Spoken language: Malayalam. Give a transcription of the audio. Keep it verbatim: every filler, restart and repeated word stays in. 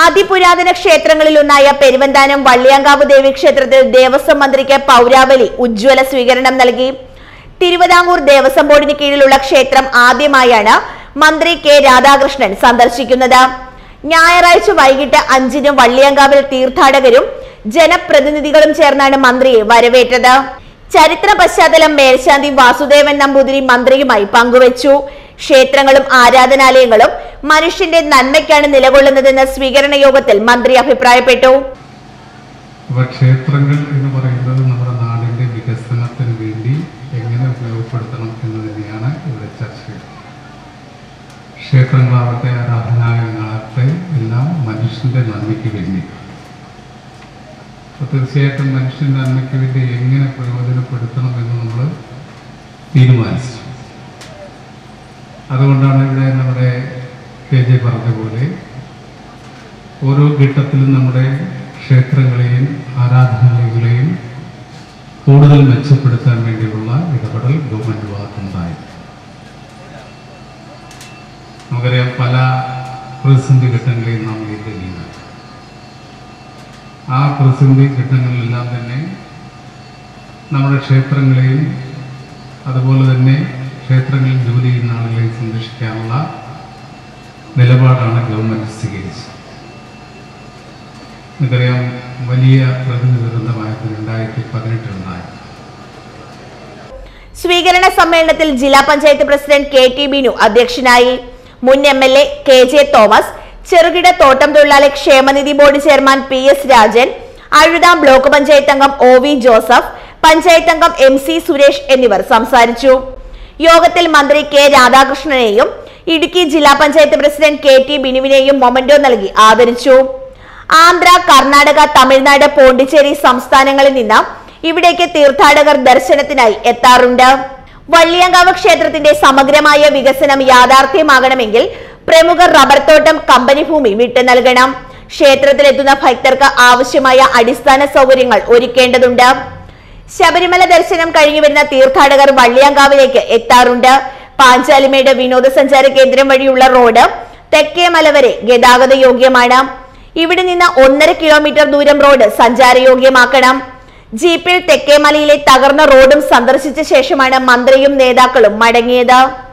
അതിപുരാതന ക്ഷേത്രങ്ങളിലൊന്നായ പെരുവന്താനം വള്ളിയാങ്കാവ് ദേവീക്ഷേത്രത്തിൽ ദേവസ്വം മന്ത്രിക്ക് പൗരാവലി ഉജ്ജ്വല സ്വീകരണം നൽകി. തിരുവിതാംകൂർ ദേവസ്വം ബോർഡിന് കീഴിലുള്ള ക്ഷേത്രം ആദ്യമായാണ് മന്ത്രി കെ രാധാകൃഷ്ണൻ സന്ദർശിക്കുന്നത്. ഞായറാഴ്ച വൈകിട്ട് അഞ്ചിന് വള്ളിയാങ്കാവിൽ തീർത്ഥാടകരും ജനപ്രതിനിധികളും ചേർന്നാണ് മന്ത്രിയെ വരവേറ്റത്. ചരിത്ര പശ്ചാത്തലം മേൽശാന്തി വാസുദേവൻ നമ്പൂതിരി മന്ത്രിയുമായി പങ്കുവച്ചു. ക്ഷേത്രങ്ങളും ആരാധനാലയങ്ങളും മനുഷ്യന്റെ നന്മയ്ക്കാണ് നിലകൊള്ളുന്നതെന്ന് സ്വീകരണ യോഗത്തിൽ മന്ത്രി അഭിപ്രായപ്പെട്ടു. ക്ഷേത്രങ്ങൾ എന്ന് പറയുന്നത് നമ്മുടെ നാടിന്റെ വികസനത്തിന് വേണ്ടി എങ്ങനെ ഉപയോഗപ്പെടുത്തണം എന്ന് തന്നെയാണ് ഇവിടെ ചർച്ച ചെയ്യുന്നത്. ക്ഷേത്രങ്ങളാവട്ടെ ആരാധനാലയങ്ങളാവട്ടെ എല്ലാം മനുഷ്യന്റെ നന്മയ്ക്ക് വേണ്ടി. അപ്പോൾ തീർച്ചയായിട്ടും മനുഷ്യന്റെ നന്മയ്ക്ക് വേണ്ടി എങ്ങനെ പ്രയോജനപ്പെടുത്തണം എന്ന് നമ്മൾ തീരുമാനിച്ചു. അതുകൊണ്ടാണ് ഇവിടെ നമ്മുടെ കെ ജെ പറഞ്ഞ പോലെ ഓരോ ഘട്ടത്തിലും നമ്മുടെ ക്ഷേത്രങ്ങളെയും ആരാധനാലയങ്ങളെയും കൂടുതൽ മെച്ചപ്പെടുത്താൻ വേണ്ടിയുള്ള ഇടപെടൽ ഗവൺമെന്റ് ഭാഗത്തുണ്ടായി. നമുക്കറിയാം, പല പ്രതിസന്ധി ഘട്ടങ്ങളെയും നാം നേരിടുകയാണ്. ആ പ്രതിസന്ധി ഘട്ടങ്ങളിലെല്ലാം തന്നെ നമ്മുടെ ക്ഷേത്രങ്ങളെയും അതുപോലെ തന്നെ ക്ഷേത്രങ്ങളിൽ ജോലി ചെയ്യുന്ന ആളുകളെ സംരക്ഷിക്കാനുള്ള നിലപാടാണ് ഗവൺമെന്റ് സ്വീകരിച്ചത്. നമുക്കറിയാം, വലിയ പ്രകൃതി ദുരന്തമായിരുന്നു രണ്ടായിരത്തി പതിനെട്ടിലുണ്ടായി. സ്വീകരണ സമ്മേളനത്തിൽ ജില്ലാ panchayat president K T Binu അധ്യക്ഷനായി. മുൻ M L A K J Thomas, ചെറുകിട തോട്ടം തൊഴിലാളി ക്ഷേമനിധി board chairman P S Rajan, അഴുതാം ബ്ലോക്ക് പഞ്ചായത്ത് അംഗം ഒ വി ജോസഫ്, പഞ്ചായത്ത് അംഗം എം സി സുരേഷ് എന്നിവർ സംസാരിച്ചു. യോഗത്തിൽ മന്ത്രി കെ രാധാകൃഷ്ണനെയും ഇടുക്കി ജില്ലാ പഞ്ചായത്ത് പ്രസിഡന്റ് കെ ടി ബിനുവിനെയും മൊമന്റോ നൽകി ആദരിച്ചു. ആന്ധ്ര, കർണാടക, തമിഴ്നാട്, പോണ്ടിച്ചേരി സംസ്ഥാനങ്ങളിൽ നിന്ന് ഇവിടേക്ക് തീർത്ഥാടകർ ദർശനത്തിനായി എത്താറുണ്ട്. വള്ളിയാങ്കാവ് ക്ഷേത്രത്തിന്റെ സമഗ്രമായ വികസനം യാഥാർത്ഥ്യമാകണമെങ്കിൽ പ്രമുഖ റബ്ബർ തോട്ടം കമ്പനി ഭൂമി വിട്ടു നൽകണം. ക്ഷേത്രത്തിലെത്തുന്ന ഭക്തർക്ക് ആവശ്യമായ അടിസ്ഥാന സൗകര്യങ്ങൾ ഒരുക്കേണ്ടതുണ്ട്. ശബരിമല ദർശനം കഴിഞ്ഞു വരുന്ന തീർത്ഥാടകർ വള്ളിയാങ്കാവിലേക്ക് എത്താറുണ്ട്. പാഞ്ചാലിമേട് വിനോദസഞ്ചാര കേന്ദ്രം വഴിയുള്ള റോഡ് തെക്കേമല വരെ ഗതാഗത യോഗ്യമാണ്. ഇവിടെ നിന്ന് ഒന്നര കിലോമീറ്റർ ദൂരം റോഡ് സഞ്ചാരയോഗ്യമാക്കണം. ജീപ്പിൽ തെക്കേമലയിലെ തകർന്ന റോഡും സന്ദർശിച്ച ശേഷമാണ് മന്ത്രിയും നേതാക്കളും മടങ്ങിയത്.